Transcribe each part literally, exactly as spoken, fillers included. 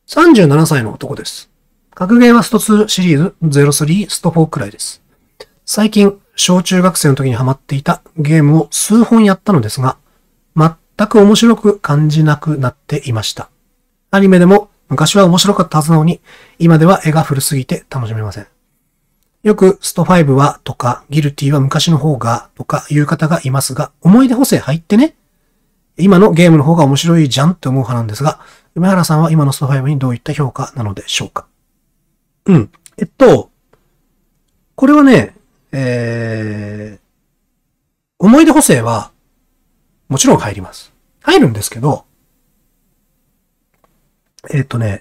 さんじゅうななさいの男です。格ゲーはストツーシリーズゼロスリー、ストフォーくらいです。最近、小中学生の時にハマっていたゲームを数本やったのですが、全く面白く感じなくなっていました。アニメでも昔は面白かったはずなのに、今では絵が古すぎて楽しめません。よくストファイブはとか、ギルティは昔の方がとか言う方がいますが、思い出補正入ってね。今のゲームの方が面白いじゃんって思う派なんですが、梅原さんは今のストファイブにどういった評価なのでしょうか。うん。えっと、これはね、えー、思い出補正は、もちろん入ります。入るんですけど、えっとね、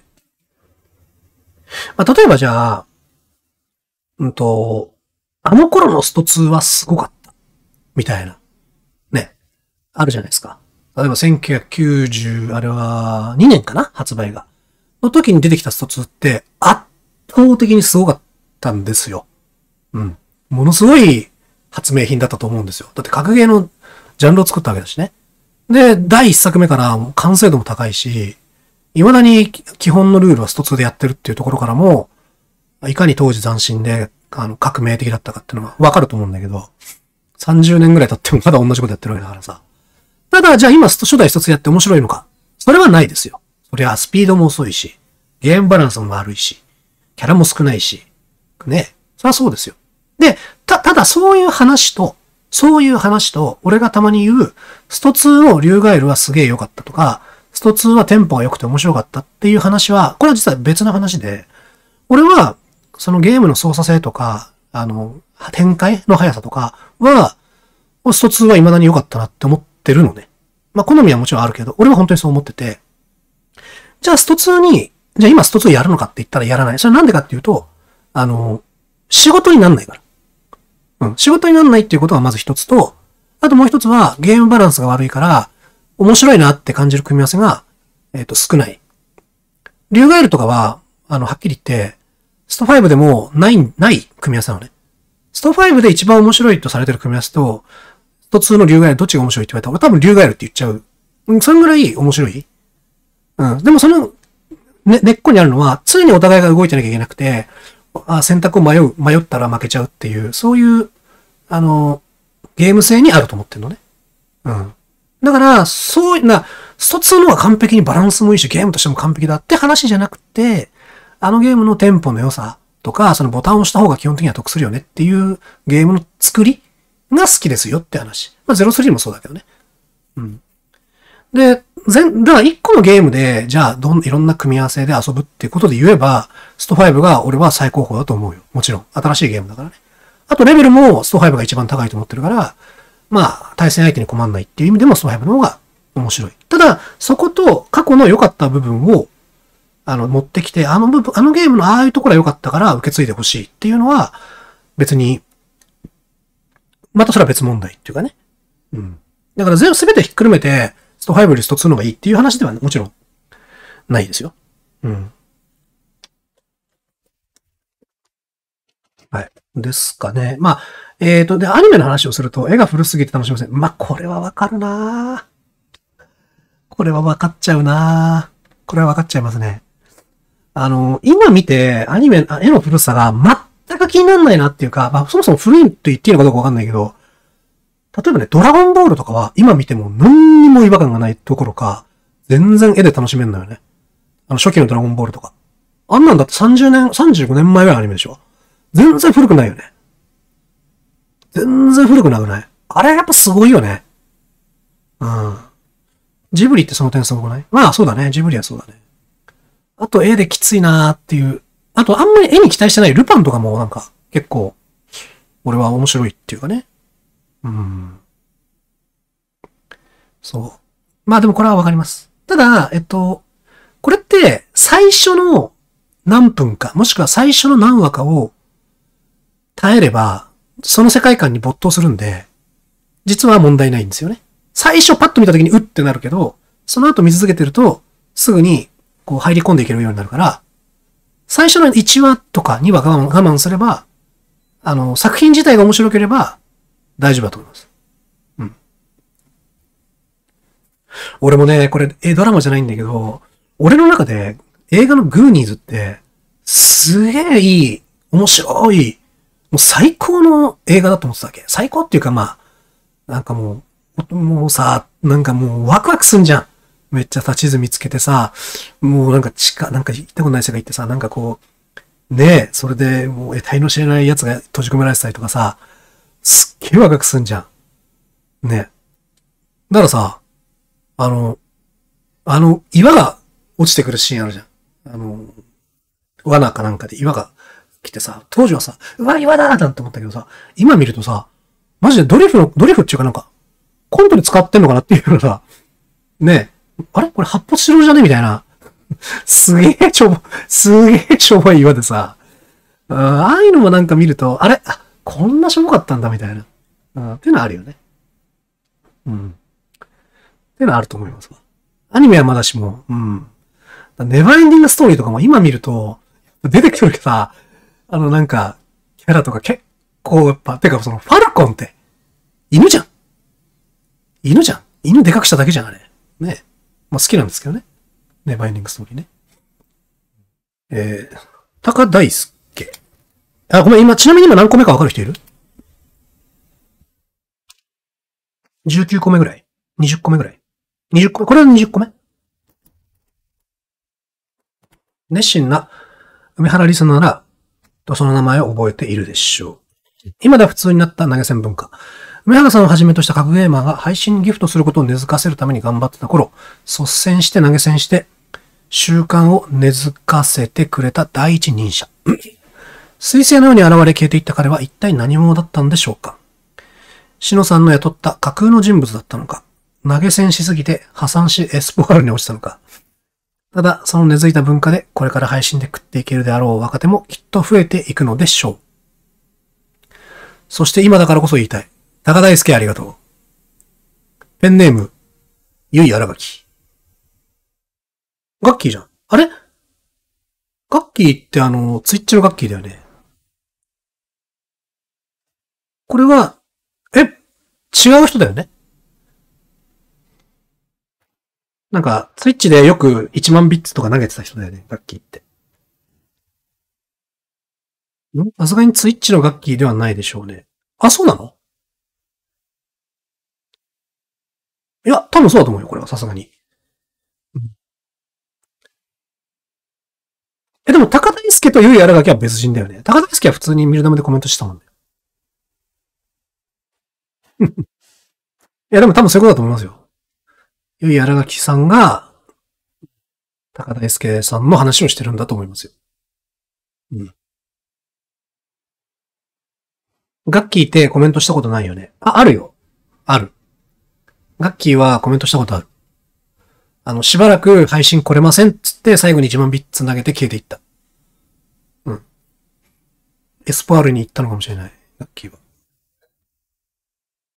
まあ、例えばじゃあ、うんと、あの頃のストツーはすごかった。みたいな。ね。あるじゃないですか。例えばせんきゅうひゃくきゅうじゅう、あれはにねんかな発売が。の時に出てきたストツーって圧倒的にすごかったんですよ。うん。ものすごい発明品だったと思うんですよ。だって格ゲーのジャンルを作ったわけだしね。で、だいいっさくめから完成度も高いし、未だに基本のルールはストツーでやってるっていうところからも、いかに当時斬新で、あの、革命的だったかっていうのがわかると思うんだけど、さんじゅうねんぐらい経ってもまだ同じことやってるわけだからさ。ただ、じゃあ今初代一つやって面白いのか。それはないですよ。そりゃスピードも遅いし、ゲームバランスも悪いし、キャラも少ないし、ね。そりゃそうですよ。で、た、ただそういう話と、そういう話と、俺がたまに言う、ストツーのリュウガエルはすげえ良かったとか、ストツーはテンポが良くて面白かったっていう話は、これは実は別の話で、俺は、そのゲームの操作性とか、あの、展開の速さとかは、ストツーは未だに良かったなって思ってるのね。まあ、好みはもちろんあるけど、俺は本当にそう思ってて、じゃあストツーに、じゃあ今ストツーやるのかって言ったらやらない。それなんでかっていうと、あの、仕事になんないから。うん。仕事になんないっていうことがまず一つと、あともう一つはゲームバランスが悪いから、面白いなって感じる組み合わせが、えっと、少ない。リュウガエルとかは、あの、はっきり言って、ストファイブでもない、ない組み合わせなのね。ストファイブで一番面白いとされてる組み合わせと、ストツーのリュウガエルどっちが面白いって言われたら、俺多分リュウガエルって言っちゃう。うん、それぐらい面白い。うん。でもその、ね、根っこにあるのは、常にお互いが動いてなきゃいけなくて、あ選択を迷う、迷ったら負けちゃうっていう、そういう、あの、ゲーム性にあると思ってるのね。うん。だから、そういうな、ストツーの方が完璧にバランスもいいし、ゲームとしても完璧だって話じゃなくて、あのゲームのテンポの良さとか、そのボタンを押した方が基本的には得するよねっていうゲームの作りが好きですよって話。まあ、ゼロスリーもそうだけどね。うん。で、全、だから一個のゲームで、じゃあ、どん、いろんな組み合わせで遊ぶっていうことで言えば、ストファイブが俺は最高峰だと思うよ。もちろん。新しいゲームだからね。あとレベルもストファイブが一番高いと思ってるから、まあ、対戦相手に困んないっていう意味でもストファイブの方が面白い。ただ、そこと過去の良かった部分を、あの、持ってきて、あの部分、あのゲームのああいうところは良かったから受け継いでほしいっていうのは、別に、またそれは別問題っていうかね。うん。だから全部全てひっくるめて、ストファイブよりストツーの方がいいっていう話ではもちろんないですよ。うん。はい。ですかね。まあ、えっと、で、アニメの話をすると、絵が古すぎて楽しめません。まあ、これはわかるなこれはわかっちゃうなこれはわかっちゃいますね。あの、今見て、アニメ、絵の古さが全く気にならないなっていうか、まあ、そもそも古いと言っていいのかどうかわかんないけど、例えばね、ドラゴンボールとかは今見ても何にも違和感がないところか、全然絵で楽しめるのよね。あの初期のドラゴンボールとか。あんなんだってさんじゅうねん、さんじゅうごねんまえぐらいのアニメでしょ。全然古くないよね。全然古くなくない？あれやっぱすごいよね。うん。ジブリってその点すごくない？まあそうだね。ジブリはそうだね。あと絵できついなーっていう。あとあんまり絵に期待してないルパンとかもなんか結構俺は面白いっていうかね。うん。そう。まあでもこれはわかります。ただ、えっと、これって最初の何分か、もしくは最初の何話かを耐えれば、その世界観に没頭するんで、実は問題ないんですよね。最初パッと見た時にうってなるけど、その後見続けてると、すぐにこう入り込んでいけるようになるから、最初のいちわとかにわ我慢我慢すれば、あの、作品自体が面白ければ大丈夫だと思います。うん。俺もね、これ、え、ドラマじゃないんだけど、俺の中で映画のグーニーズって、すげえいい、面白い、もう最高の映画だと思ってたわけ。最高っていうかまあ、なんかもう、もうさ、なんかもうワクワクすんじゃん。めっちゃ立ち図見つけてさ、もうなんか地下、なんか行ったことない世界行ってさ、なんかこう、ねえ、それでもう得体の知れない奴が閉じ込められてたりとかさ、すっげえワクワクすんじゃん。ねえ。だからさ、あの、あの、岩が落ちてくるシーンあるじゃん。あの、罠かなんかで岩が来てさ、当時はさ、うわ、岩だーなんて思ったけどさ、今見るとさ、マジでドリフの、ドリフっていうかなんか、コントで使ってんのかなっていうのさ、ねえ、あれこれ発泡スチロールじゃねみたいな。すげえちょぼ、すげえしょぼい岩でさ、ああいうのもなんか見ると、あれあ、こんなしょぼかったんだみたいな。うん、っていうのはあるよね。うん。っていうのはあると思いますわ。アニメはまだしも、うん。ネバーエンディングストーリーとかも今見ると、出てくるけどさ、あのなんか、キャラとか結構やっぱ、てかそのファルコンって、犬じゃん。犬じゃん。犬でかくしただけじゃん、あれ。ね。まあ好きなんですけどね。ネバーエンディングストーリーね。えー、高大輔。あ、ごめん、今、ちなみに今何個目かわかる人いる？ じゅうきゅう 個目ぐらい ?にじゅっ 個目ぐらい ?にじゅっ 個目これはにじゅっこめ熱心な梅原リスナーなら、その名前を覚えているでしょう。今では普通になった投げ銭文化。梅原さんをはじめとした各ゲーマーが配信にギフトすることを根付かせるために頑張ってた頃、率先して投げ銭して、習慣を根付かせてくれた第一人者。彗星のように現れ消えていった彼は一体何者だったんでしょうか。篠さんの雇った架空の人物だったのか、投げ銭しすぎて破産しエスポワールに落ちたのか。ただ、その根付いた文化でこれから配信で食っていけるであろう若手もきっと増えていくのでしょう。そして今だからこそ言いたい。高大輔ありがとう。ペンネーム、ゆいあらがき。ガッキーじゃん。あれガッキーってあの、ツイッチのガッキーだよね。これは、え、違う人だよね。なんか、ツイッチでよくいちまんビッツとか投げてた人だよね、ガッキーって。んさすがにツイッチのガッキーではないでしょうね。あ、そうなの？いや、多分そうだと思うよ、これは、さすがに。うん、え、でも、高大輔とゆいあらがきは別人だよね。高大輔は普通にミルダムでコメントしてたもんね。いや、でも多分そういうことだと思いますよ。ゆいあらがきさんが、高大輔さんの話をしてるんだと思いますよ。うん。ガッキーってコメントしたことないよね。あ、あるよ。ある。ガッキーはコメントしたことある。あの、しばらく配信来れませんっつって最後にいちまんビッツ投げて消えていった。うん。エスポアールに行ったのかもしれない。ガッキーは。